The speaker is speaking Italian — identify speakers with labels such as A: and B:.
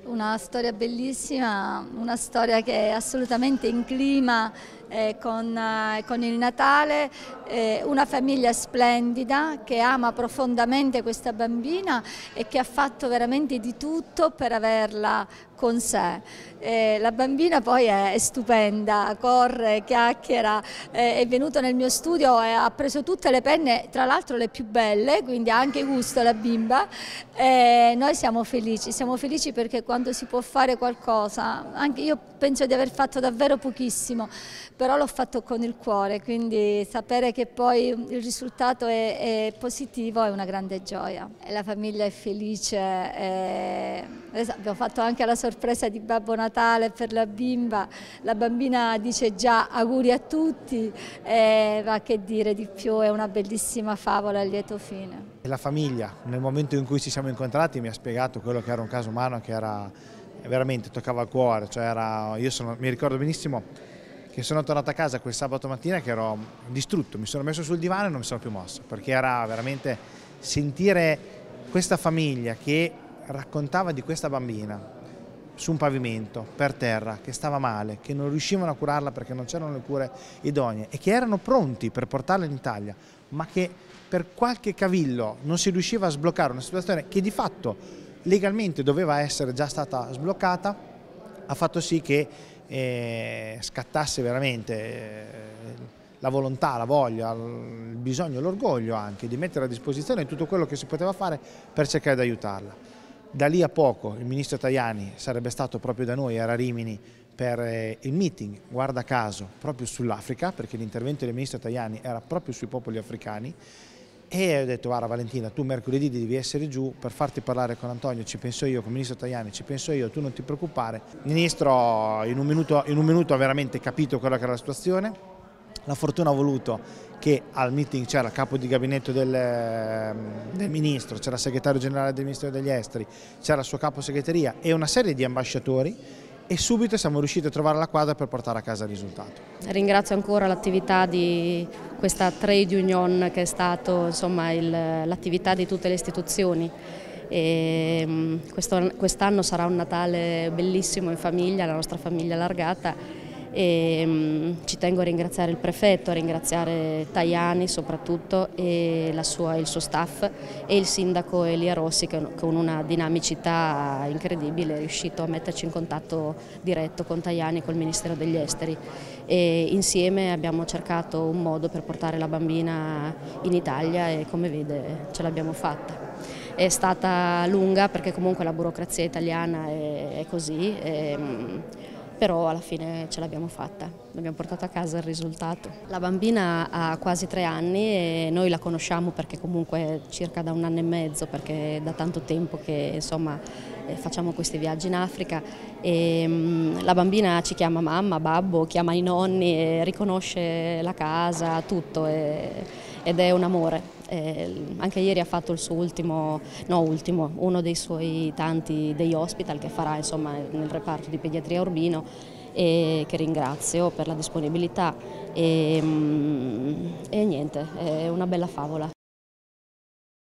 A: Una storia bellissima, una storia che è assolutamente in clima con il Natale, una famiglia splendida che ama profondamente questa bambina e che ha fatto veramente di tutto per averla con sé. La bambina poi è stupenda, corre, chiacchiera, è venuta nel mio studio e ha preso tutte le penne, tra l'altro le più belle, quindi ha anche gusto la bimba. Noi siamo felici perché quando si può fare qualcosa, anche io penso di aver fatto davvero pochissimo, però l'ho fatto con il cuore, quindi sapere che poi il risultato è positivo è una grande gioia. E la famiglia è felice, abbiamo fatto anche la sorpresa di Babbo Natale per la bimba, la bambina dice già auguri a tutti, ma che dire di più, è una bellissima favola a lieto fine.
B: La famiglia, nel momento in cui ci siamo incontrati, mi ha spiegato quello che era un caso umano che era veramente toccava il cuore. Cioè mi ricordo benissimo che sono tornato a casa quel sabato mattina che ero distrutto, mi sono messo sul divano e non mi sono più mosso, perché era veramente sentire questa famiglia che raccontava di questa bambina su un pavimento, per terra, che stava male, che non riuscivano a curarla perché non c'erano le cure idonee e che erano pronti per portarla in Italia, ma che per qualche cavillo non si riusciva a sbloccare una situazione che di fatto legalmente doveva essere già stata sbloccata, ha fatto sì che scattasse veramente la volontà, la voglia, il bisogno, l'orgoglio anche di mettere a disposizione tutto quello che si poteva fare per cercare di aiutarla. Da lì a poco il ministro Tajani sarebbe stato proprio da noi, era a Rimini, per il meeting, guarda caso, proprio sull'Africa, perché l'intervento del ministro Tajani era proprio sui popoli africani, e ho detto: guarda Valentina, tu mercoledì devi essere giù per farti parlare con Antonio, ci penso io, con il ministro Tajani ci penso io, tu non ti preoccupare. Il ministro in un minuto ha veramente capito quella che era la situazione. La fortuna ha voluto che al meeting c'era il capo di gabinetto del ministro, c'era il segretario generale del Ministero degli Esteri, c'era il suo capo segreteria e una serie di ambasciatori, e subito siamo riusciti a trovare la quadra per portare a casa il risultato.
C: Ringrazio ancora l'attività di questa trade union che è stato l'attività di tutte le istituzioni. Quest'anno sarà un Natale bellissimo in famiglia, la nostra famiglia allargata, e ci tengo a ringraziare il prefetto, a ringraziare Tajani soprattutto e il suo staff e il sindaco Elia Rossi che con una dinamicità incredibile è riuscito a metterci in contatto diretto con Tajani e col Ministero degli Esteri, e insieme abbiamo cercato un modo per portare la bambina in Italia e come vede ce l'abbiamo fatta. È stata lunga perché comunque la burocrazia italiana è così, però alla fine ce l'abbiamo fatta, abbiamo portato a casa il risultato. La bambina ha quasi 3 anni e noi la conosciamo perché comunque circa da 1 anno e mezzo, perché è da tanto tempo che facciamo questi viaggi in Africa, e la bambina ci chiama mamma, babbo, chiama i nonni, e riconosce la casa, tutto, ed è un amore. Anche ieri ha fatto il suo uno dei suoi tanti day hospital che farà nel reparto di pediatria Urbino, e che ringrazio per la disponibilità, e niente, è una bella favola.